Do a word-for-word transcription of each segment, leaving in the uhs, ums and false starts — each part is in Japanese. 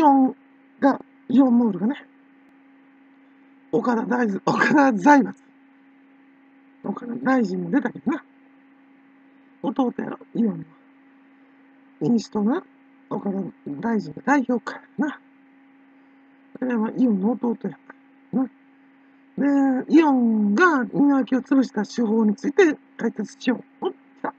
イオンが、イオンモールがね、岡田大臣、岡田財閥。岡田大臣も出たけどな。弟やろ、イオンの。民主党な、岡田大臣が代表かな。それはイオンの弟やからな。で、イオンが稲垣を潰した手法について解説しよう。おっ、来た。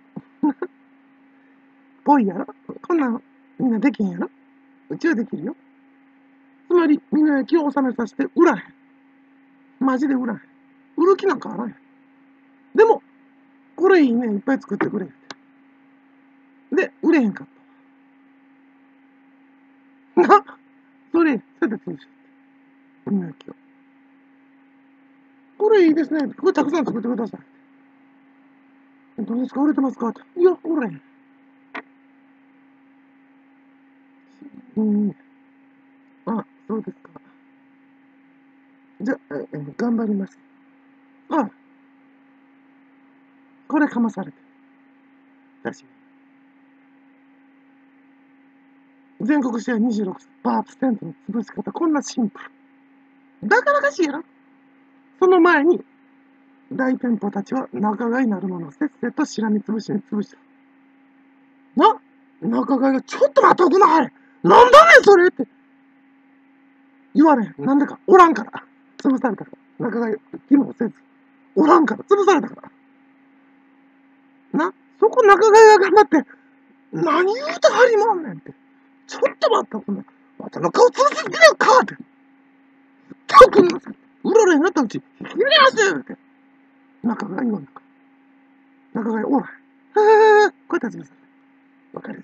ぽいやろ。こんなんみんなできへんやろ。うちはできるよ。つまり、稲垣を収めさせて売らへん。マジで売らへん。売る気なんかあらへん。でも、これいいね、いっぱい作ってくれって。で、売れへんかった。な、それ、それで潰しちゃった。稲垣を。これいいですね。これたくさん作ってください。どうですか、売れてますかって。いや、売れへん。うん。あ、そうですか。じゃあ、え頑張ります。あ、これかまされて。確かに。全国シェアにじゅうろくパーセントの潰し方、こんなシンプル。だからかしいやろ。その前に、大店舗たちは仲買なるものをせっせとしらみつぶしに潰した。な、仲買がちょっと待っておくな、あれ。なんだねん、それって。言われへん。なんでか、おらんから。潰されたから。仲買機能せず。おらんから、潰されたから。な、そこ仲買が頑張って、何言うてはりまんねんって。ちょっと待っておくな。またの顔潰すぎるかって。たくんなさい。売られへんなったうち、引き入れますって。仲買言わんのか。仲買おらへん。へぇー、これ立ちます。わかる。